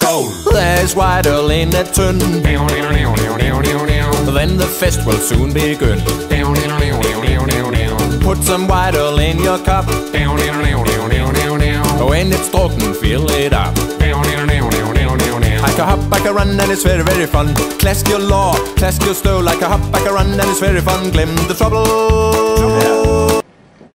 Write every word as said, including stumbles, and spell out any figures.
skål. There's white ale in a tun. Then the fest will soon begin. Put some white ale in your cup. When it's talking, fill it up. Like a hop, like a run, and it's very, very fun. Clask your law, clask your stow. Like a hop, like a run, and it's very fun. Glem the trouble.